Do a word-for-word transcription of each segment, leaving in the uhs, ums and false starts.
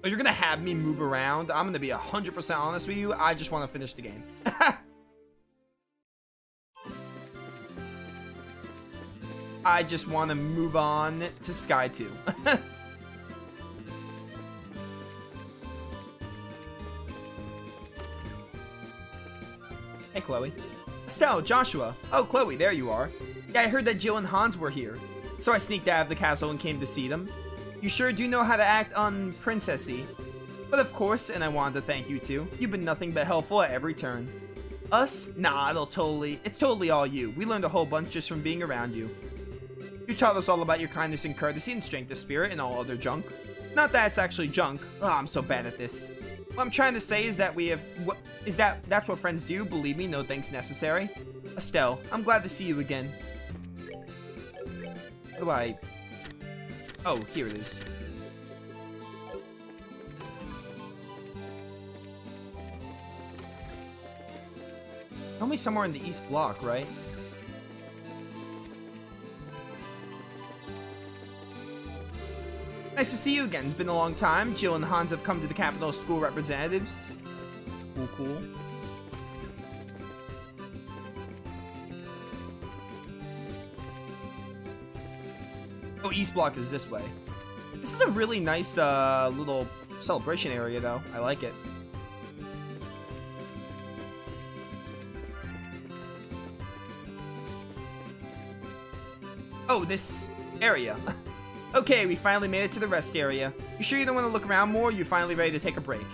But you're gonna have me move around. I'm gonna be one hundred percent honest with you. I just want to finish the game. I just want to move on to Sky two. Hey, Chloe. Estelle, Joshua. Oh, Chloe, there you are. Yeah, I heard that Jill and Hans were here. So I sneaked out of the castle and came to see them. You sure do know how to act unprincessy. But of course, and I wanted to thank you too. You've been nothing but helpful at every turn. Us? Nah, it'll totally, it's totally all you. We learned a whole bunch just from being around you. You taught us all about your kindness and courtesy and strength of spirit and all other junk. Not that it's actually junk. Oh, I'm so bad at this. What I'm trying to say is that we have, what, is that, that's what friends do. Believe me, no thanks necessary. Estelle, I'm glad to see you again. How do I, oh, here it is. Only somewhere in the East Block, right? Nice to see you again. It's been a long time. Jill and Hans have come to the capital school representatives. Cool, cool. Oh, East Block is this way. This is a really nice uh, little celebration area, though. I like it. Oh, this area. Okay, we finally made it to the rest area. You sure you don't want to look around more? You're finally ready to take a break.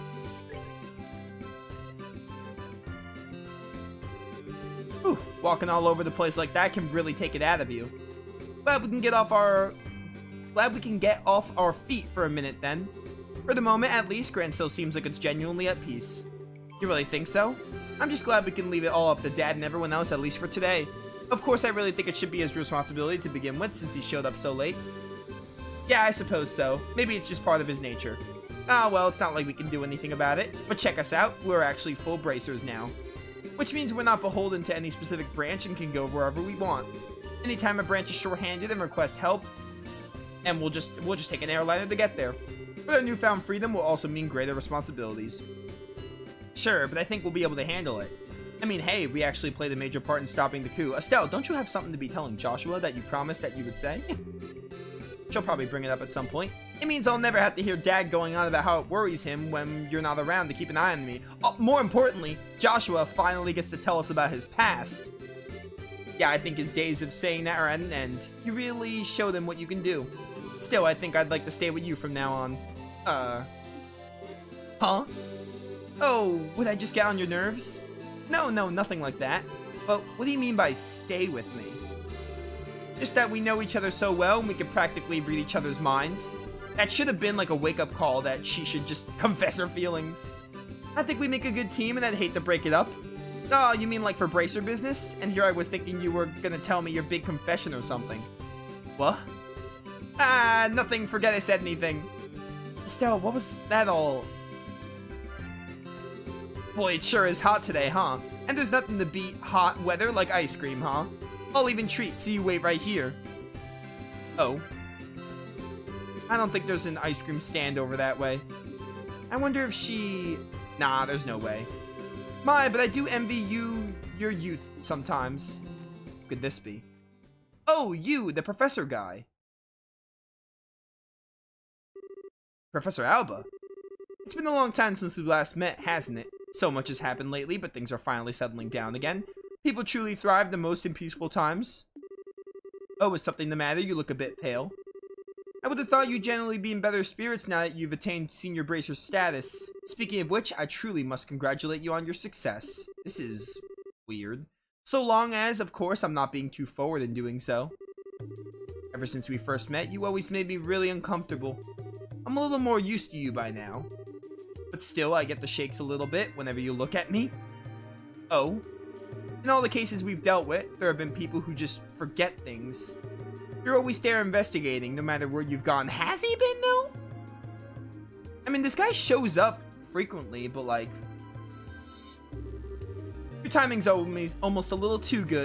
Whew, walking all over the place like that can really take it out of you. Glad we can get off our... Glad we can get off our feet for a minute then. For the moment, at least, Grancil seems like it's genuinely at peace. You really think so? I'm just glad we can leave it all up to Dad and everyone else, at least for today. Of course, I really think it should be his responsibility to begin with, since he showed up so late. Yeah, I suppose so. Maybe it's just part of his nature. Ah, well, it's not like we can do anything about it. But check us out, we're actually full bracers now. Which means we're not beholden to any specific branch and can go wherever we want. Anytime a branch is short-handed and requests help, and we'll just we'll just take an airliner to get there. But our newfound freedom will also mean greater responsibilities. Sure, but I think we'll be able to handle it. I mean, hey, we actually played a major part in stopping the coup. Estelle, don't you have something to be telling Joshua that you promised that you would say? She'll probably bring it up at some point. It means I'll never have to hear Dad going on about how it worries him when you're not around to keep an eye on me. Oh, more importantly, Joshua finally gets to tell us about his past. Yeah, I think his days of saying that are at an end. You really showed him what you can do. Still, I think I'd like to stay with you from now on. Uh... Huh? Oh, would I just get on your nerves? No, no, nothing like that. But what do you mean by stay with me? Just that we know each other so well and we can practically read each other's minds. That should have been like a wake-up call that she should just confess her feelings. I think we make a good team and I'd hate to break it up. Oh, you mean like for bracer business? And here I was thinking you were gonna tell me your big confession or something. What? Ah, nothing, forget I said anything. Estelle, what was that all? Boy, it sure is hot today, huh? And there's nothing to beat hot weather like ice cream, huh? I'll even treat, so you wait right here. Oh. I don't think there's an ice cream stand over that way. I wonder if she... Nah, there's no way. My, but I do envy you, your youth sometimes. Who could this be? Oh, you, the professor guy. Professor Alba. It's been a long time since we last met, hasn't it? So much has happened lately, but things are finally settling down again. People truly thrive the most in peaceful times. Oh, is something the matter? You look a bit pale. I would have thought you'd generally be in better spirits now that you've attained senior bracer status. Speaking of which, I truly must congratulate you on your success. This is weird. So long as, of course, I'm not being too forward in doing so. Ever since we first met, you always made me really uncomfortable. I'm a little more used to you by now. But still, I get the shakes a little bit whenever you look at me. Oh. In all the cases we've dealt with, there have been people who just forget things. You're always there investigating, no matter where you've gone. Has he been, though? I mean, this guy shows up frequently, but, like... Your timing's always almost a little too good.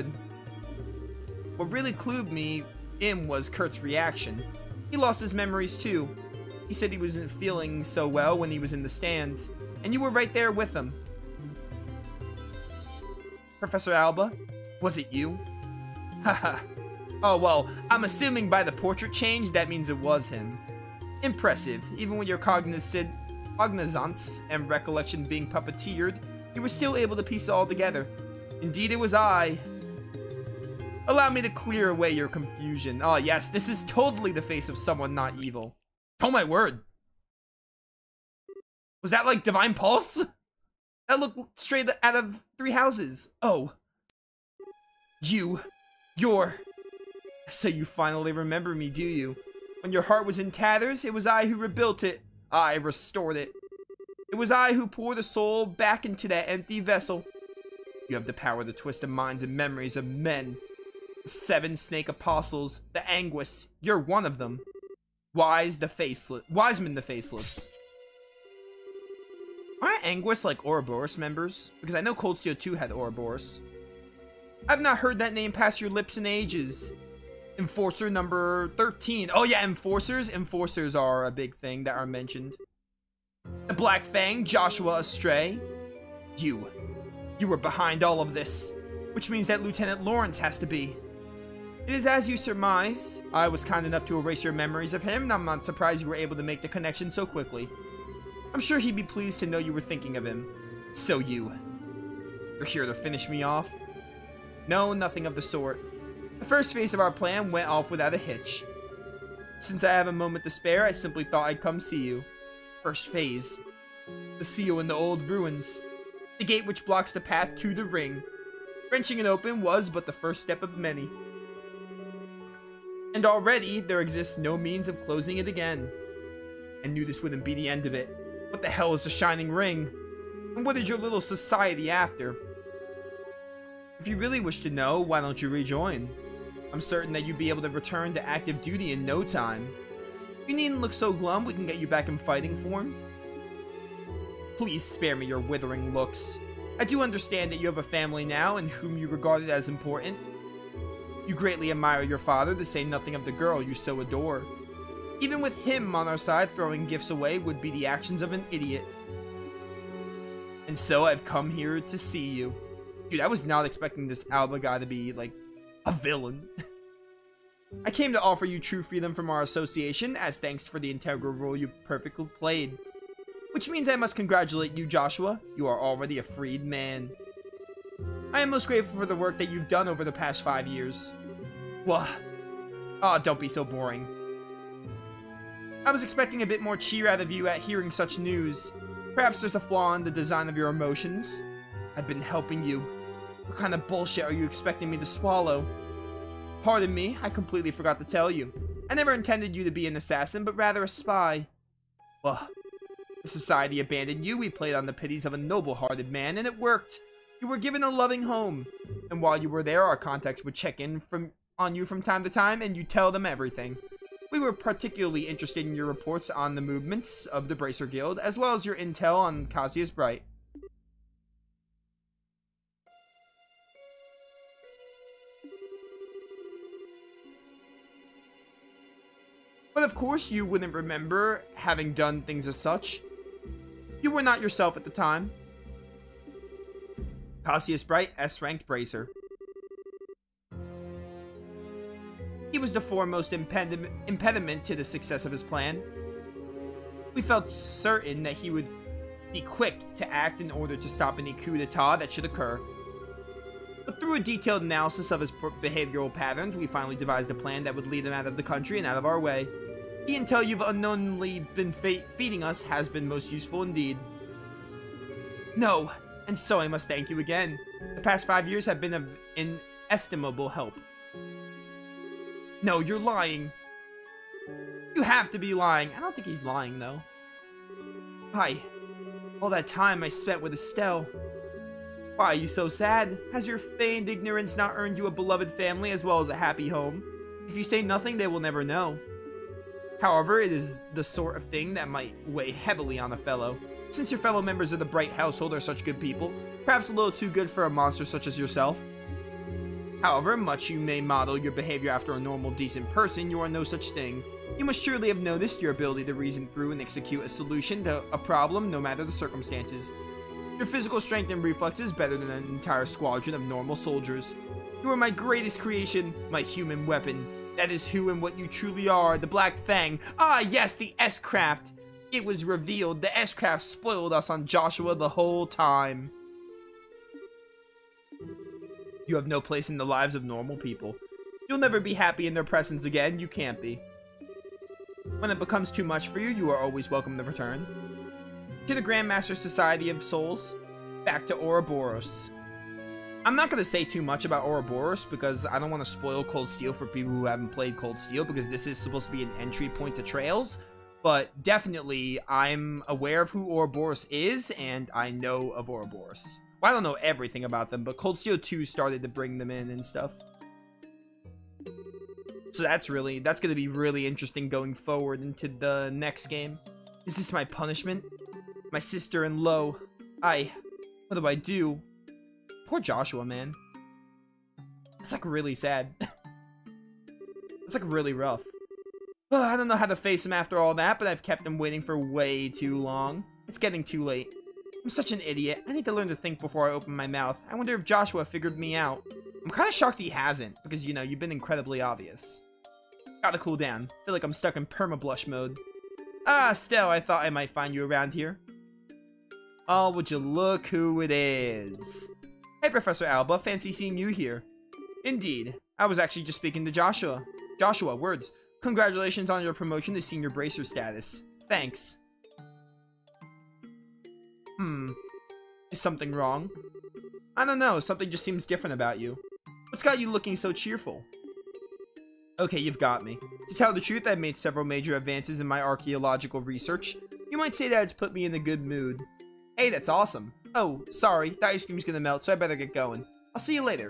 What really clued me in was Kurt's reaction. He lost his memories, too. He said he wasn't feeling so well when he was in the stands, and you were right there with him. Professor Alba, was it you? Haha. Oh, well, I'm assuming by the portrait change, that means it was him. Impressive. Even with your cognizant, cognizance and recollection being puppeteered, you were still able to piece it all together. Indeed, it was I. Allow me to clear away your confusion. Oh, yes, this is totally the face of someone not evil. Oh, my word. Was that like Divine Pulse? That looked straight out of Three Houses. Oh. You. You're... So you finally remember me, do you? When your heart was in tatters, it was I who rebuilt it. I restored it. It was I who poured the soul back into that empty vessel. You have the power to twist the minds and memories of men. The seven snake apostles, the Anguis, you're one of them. Wise the faceless, Wiseman the faceless. Aren't Anguis like Ouroboros members? Because I know Cold Steel two had Ouroboros. I've not heard that name pass your lips in ages. Enforcer number thirteen. Oh yeah, Enforcers. Enforcers are a big thing that are mentioned. The Black Fang, Joshua Astray. You. You were behind all of this. Which means that Lieutenant Lawrence has to be. It is as you surmise. I was kind enough to erase your memories of him, and I'm not surprised you were able to make the connection so quickly. I'm sure he'd be pleased to know you were thinking of him. So you. You're here to finish me off? No, nothing of the sort. The first phase of our plan went off without a hitch. Since I have a moment to spare, I simply thought I'd come see you. First phase. The seal in the old ruins. The gate which blocks the path to the ring. Wrenching it open was but the first step of many. And already, there exists no means of closing it again. I knew this wouldn't be the end of it. What the hell is the Shining Ring? And what is your little society after? If you really wish to know, why don't you rejoin? I'm certain that you'd be able to return to active duty in no time. You needn't look so glum, we can get you back in fighting form. Please spare me your withering looks. I do understand that you have a family now, and whom you regarded as important. You greatly admire your father, to say nothing of the girl you so adore. Even with him on our side, throwing gifts away would be the actions of an idiot. And so I've come here to see you. Dude, I was not expecting this Alba guy to be, like, a villain. I came to offer you true freedom from our association, as thanks for the integral role you perfectly played. Which means I must congratulate you, Joshua. You are already a freed man. I am most grateful for the work that you've done over the past five years. What? Oh, don't be so boring. I was expecting a bit more cheer out of you at hearing such news. Perhaps there's a flaw in the design of your emotions. I've been helping you. What kind of bullshit are you expecting me to swallow? Pardon me, I completely forgot to tell you. I never intended you to be an assassin, but rather a spy. Well, the society abandoned you, we played on the pities of a noble-hearted man, and it worked. You were given a loving home. And while you were there, our contacts would check in from on you from time to time, and you tell them everything. We were particularly interested in your reports on the movements of the Bracer Guild, as well as your intel on Cassius Bright. But of course you wouldn't remember having done things as such. You were not yourself at the time. Cassius Bright, S-ranked Bracer. He was the foremost impediment, impediment to the success of his plan. We felt certain that he would be quick to act in order to stop any coup d'etat that should occur. But through a detailed analysis of his behavioral patterns, we finally devised a plan that would lead him out of the country and out of our way. The intel you've unknowingly been fe feeding us has been most useful indeed. No, and so I must thank you again. The past five years have been of inestimable help. No, you're lying. You have to be lying. I don't think he's lying, though. Hi. All that time I spent with Estelle. Why are you so sad? Has your feigned ignorance not earned you a beloved family as well as a happy home? If you say nothing, they will never know. However, it is the sort of thing that might weigh heavily on a fellow. Since your fellow members of the Bright household are such good people, perhaps a little too good for a monster such as yourself. However much you may model your behavior after a normal, decent person, you are no such thing. You must surely have noticed your ability to reason through and execute a solution to a problem no matter the circumstances. Your physical strength and reflexes better than an entire squadron of normal soldiers. You are my greatest creation, my human weapon. That is who and what you truly are, the Black Fang. Ah, yes, the S-Craft. It was revealed the S-Craft spoiled us on Joshua the whole time. You have no place in the lives of normal people. You'll never be happy in their presence again. You can't be. When it becomes too much for you, you are always welcome to return. To the Grandmaster Society of Souls, back to Ouroboros. I'm not going to say too much about Ouroboros because I don't want to spoil Cold Steel for people who haven't played Cold Steel, because this is supposed to be an entry point to Trails. But definitely, I'm aware of who Ouroboros is, and I know of Ouroboros. Well, I don't know everything about them, but Cold Steel two started to bring them in and stuff. So that's really, that's going to be really interesting going forward into the next game. Is this my punishment? My sister-in-law. I, what do I do? Poor Joshua, man. It's like really sad. It's like really rough. Oh, I don't know how to face him after all that, but I've kept him waiting for way too long. It's getting too late. I'm such an idiot. I need to learn to think before I open my mouth. I wonder if Joshua figured me out. I'm kind of shocked he hasn't, because, you know, you've been incredibly obvious. Gotta cool down. Feel like I'm stuck in perma-blush mode. Ah, Stell, I thought I might find you around here. Oh, would you look who it is. Hey, Professor Alba, fancy seeing you here. Indeed. I was actually just speaking to Joshua. Joshua, words. Congratulations on your promotion to senior bracer status. Thanks. Hmm. Is something wrong? I don't know, something just seems different about you. What's got you looking so cheerful? Okay, you've got me. To tell the truth, I've made several major advances in my archaeological research. You might say that it's put me in a good mood. Hey, that's awesome. Oh, sorry, the ice cream's gonna melt, so I better get going. I'll see you later.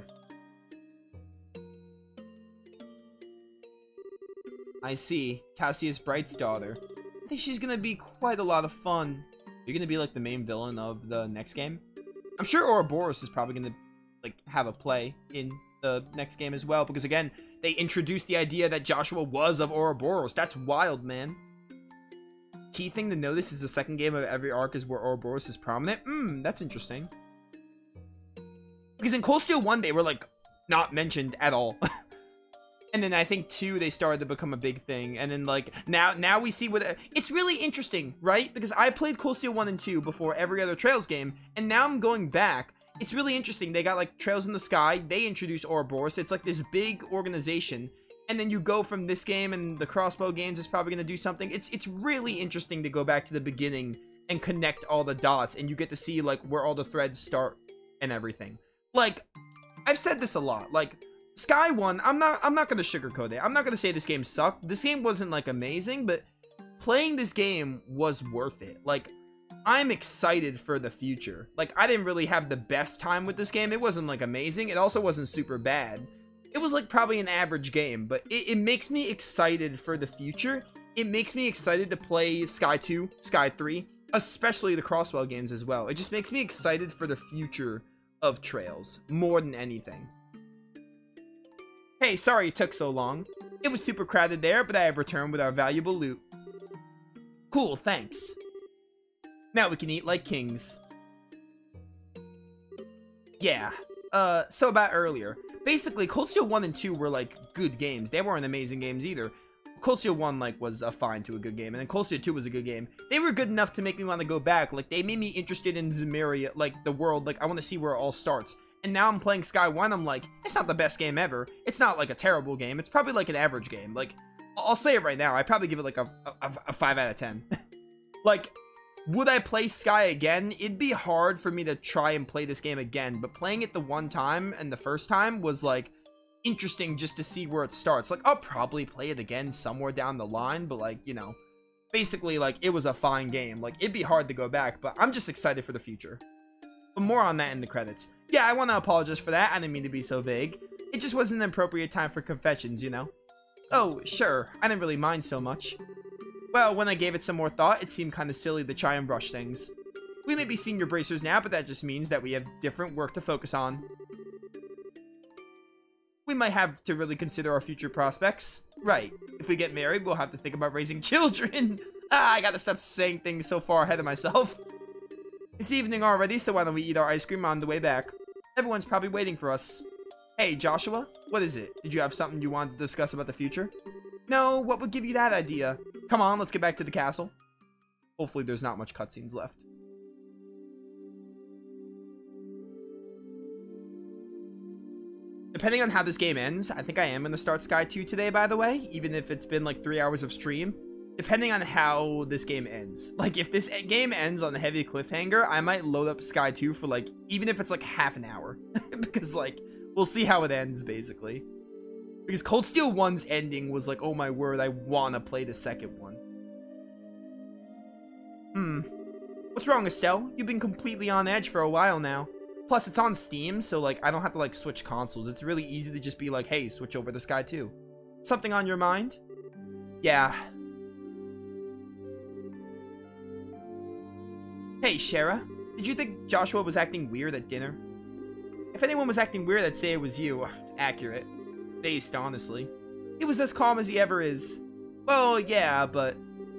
I see. Cassius Bright's daughter. I think she's gonna be quite a lot of fun. You're gonna be like the main villain of the next game. I'm sure Ouroboros is probably gonna like have a play in the next game as well, because again, they introduced the idea that Joshua was of Ouroboros. That's wild, man. Key thing to notice is the second game of every arc is where Ouroboros is prominent. Hmm, that's interesting. Because in Cold Steel one, they were like not mentioned at all. And then I think two, they started to become a big thing. And then like now now we see what it's really interesting, right? Because I played Cold Steel one and two before every other Trails game, and now I'm going back. It's really interesting. They got like Trails in the Sky. They introduced Ouroboros. It's like this big organization. And then you go from this game, and the Crossbow Games is probably going to do something. It's it's really interesting to go back to the beginning and connect all the dots, and you get to see like where all the threads start and everything. Like, I've said this a lot. Like, Sky one, I'm not I'm not going to sugarcoat it. I'm not going to say this game sucked. This game wasn't like amazing, but playing this game was worth it. Like, I'm excited for the future. Like, I didn't really have the best time with this game. It wasn't like amazing. It also wasn't super bad. It was like probably an average game, but it, it makes me excited for the future. It makes me excited to play Sky two, Sky three, especially the Crossbow games as well. It just makes me excited for the future of Trails more than anything. Hey, sorry it took so long. It was super crowded there, but I have returned with our valuable loot. Cool, thanks. Now we can eat like kings. Yeah, uh, so about earlier. Basically, Cold Steel one and two were, like, good games. They weren't amazing games either. Cold Steel one, like, was a fine to a good game, and then Cold Steel two was a good game. They were good enough to make me want to go back. Like, they made me interested in Zemuria, like, the world. Like, I want to see where it all starts. And now I'm playing Sky one, I'm like, it's not the best game ever. It's not, like, a terrible game. It's probably, like, an average game. Like, I'll say it right now. I'd probably give it, like, a, a, a five out of ten. Like, would I play Sky again? It'd be hard for me to try and play this game again, but playing it the one time and the first time was, like, interesting just to see where it starts. Like, I'll probably play it again somewhere down the line, but, like, you know, basically, like, it was a fine game. Like, it'd be hard to go back, but I'm just excited for the future. But more on that in the credits. Yeah, I want to apologize for that. I didn't mean to be so vague. It just wasn't an appropriate time for confessions, you know? Oh, sure. I didn't really mind so much. Well, when I gave it some more thought, it seemed kind of silly to try and rush things. We may be senior bracers now, but that just means that we have different work to focus on. We might have to really consider our future prospects. Right. If we get married, we'll have to think about raising children. Ah, I gotta stop saying things so far ahead of myself. It's evening already, so why don't we eat our ice cream on the way back? Everyone's probably waiting for us. Hey, Joshua, what is it? Did you have something you wanted to discuss about the future? No, what would give you that idea? Come on, let's get back to the castle. Hopefully there's not much cutscenes left. Depending on how this game ends, I think I am going to start Sky two today, by the way, even if it's been like three hours of stream. Depending on how this game ends. Like, if this game ends on a heavy cliffhanger, I might load up Sky two for, like, even if it's, like, half an hour. Because, like, we'll see how it ends, basically. Because Cold Steel one's ending was like, oh my word, I want to play the second one. Hmm. What's wrong, Estelle? You've been completely on edge for a while now. Plus, it's on Steam, so, like, I don't have to, like, switch consoles. It's really easy to just be like, hey, switch over to Sky two. Something on your mind? Yeah. Hey, Shara, did you think Joshua was acting weird at dinner? If anyone was acting weird, I'd say it was you. Accurate. Based, honestly. He was as calm as he ever is. Well, yeah, but...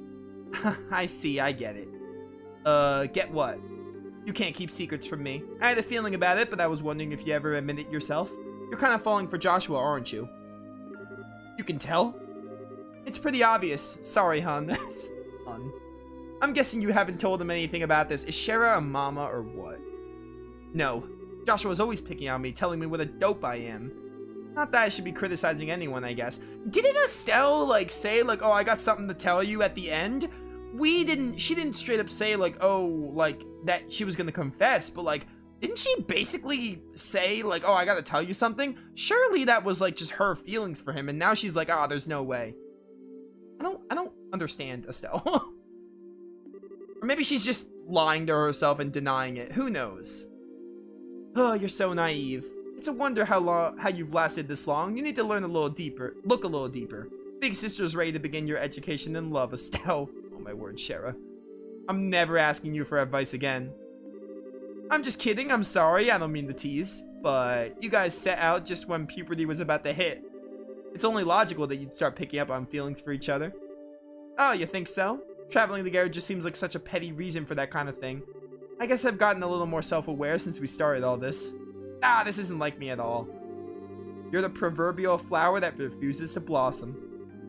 I see, I get it. Uh, get what? You can't keep secrets from me. I had a feeling about it, but I was wondering if you ever admit it yourself. You're kind of falling for Joshua, aren't you? You can tell? It's pretty obvious. Sorry, hun. Hun. I'm guessing you haven't told him anything about this. Is Shara a mama or what? No. Joshua's always picking on me, telling me what a dope I am. Not that I should be criticizing anyone, I guess. Didn't Estelle, like, say, like, oh, I got something to tell you at the end? We didn't, she didn't straight up say, like, oh, like, that she was gonna confess, but, like, didn't she basically say, like, oh, I gotta tell you something? Surely that was, like, just her feelings for him, and now she's like, ah, oh, there's no way. I don't, I don't understand Estelle. Or maybe she's just lying to herself and denying it. Who knows? Oh, you're so naive. It's a wonder how long, how you've lasted this long. You need to learn a little deeper. Look a little deeper. Big sister's ready to begin your education in love, Estelle. Oh my word, Shara. I'm never asking you for advice again. I'm just kidding. I'm sorry. I don't mean to tease. But you guys set out just when puberty was about to hit. It's only logical that you'd start picking up on feelings for each other. Oh, you think so? Traveling together just seems like such a petty reason for that kind of thing. I guess I've gotten a little more self-aware since we started all this. Ah, this isn't like me at all. You're the proverbial flower that refuses to blossom.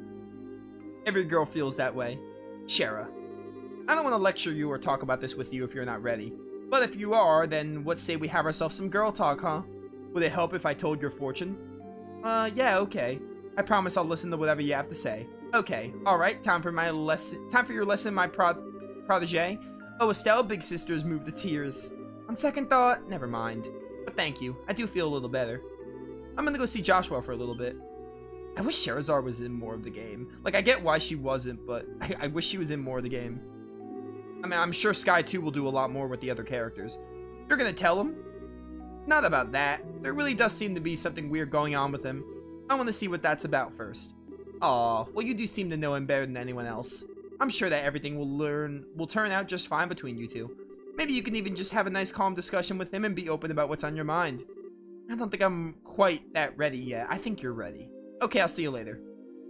Every girl feels that way. Shara. I don't want to lecture you or talk about this with you if you're not ready. But if you are, then what say we have ourselves some girl talk, huh? Would it help if I told your fortune? Uh, yeah, okay. I promise I'll listen to whatever you have to say. Okay, alright, time for my lesson. Time for your lesson, my prod protege. Oh, Estelle, big sister's moved to tears. On second thought, never mind. But thank you, I do feel a little better. I'm gonna go see Joshua for a little bit. I wish Sherazar was in more of the game. Like, I get why she wasn't, but I, I wish she was in more of the game. I mean, I'm sure Sky two will do a lot more with the other characters. You're gonna tell him? Not about that. There really does seem to be something weird going on with him. I want to see what that's about first. Aw, well, you do seem to know him better than anyone else. I'm sure that everything will learn will turn out just fine between you two. Maybe you can even just have a nice calm discussion with him and be open about what's on your mind. I don't think I'm quite that ready yet. I think you're ready. Okay, I'll see you later.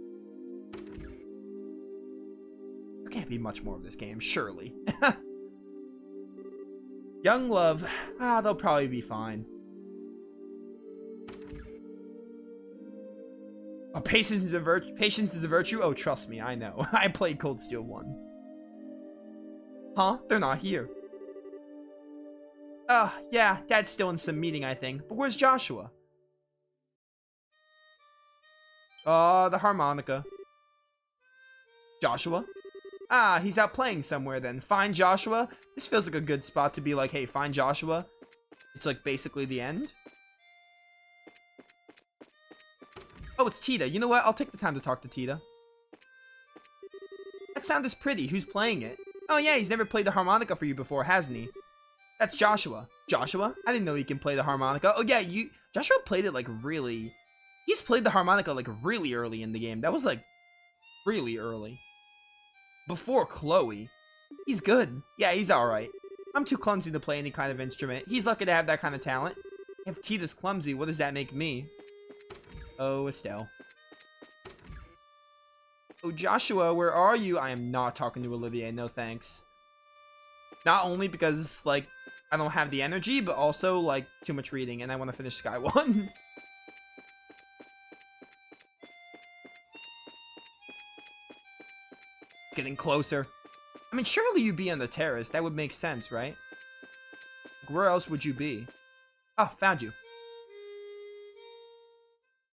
There can't be much more of this game, surely. Young love. Ah, they'll probably be fine. Oh, patience is a virtue. Patience is a virtue. Oh, trust me, I know. I played Cold Steel one. Huh? They're not here. Uh, yeah, Dad's still in some meeting, I think. But where's Joshua? Oh, the harmonica. Joshua? Ah, he's out playing somewhere then. Find Joshua? This feels like a good spot to be like, hey, find Joshua. It's like basically the end. Oh, it's Tita. You know what? I'll take the time to talk to Tita. That sound is pretty. Who's playing it? Oh yeah, he's never played the harmonica for you before, hasn't he? That's Joshua. Joshua? I didn't know he can play the harmonica. Oh yeah, you Joshua played it like really... He's played the harmonica like really early in the game. That was like really early. Before Chloe. He's good. Yeah, he's alright. I'm too clumsy to play any kind of instrument. He's lucky to have that kind of talent. If Tita's clumsy, what does that make me? Oh, Estelle. Oh, Joshua, where are you? I am not talking to Olivier, no thanks. Not only because, like, I don't have the energy, but also, like, too much reading, and I want to finish Sky one. Getting closer. I mean, surely you'd be on the terrace. That would make sense, right? Where else would you be? Oh, found you.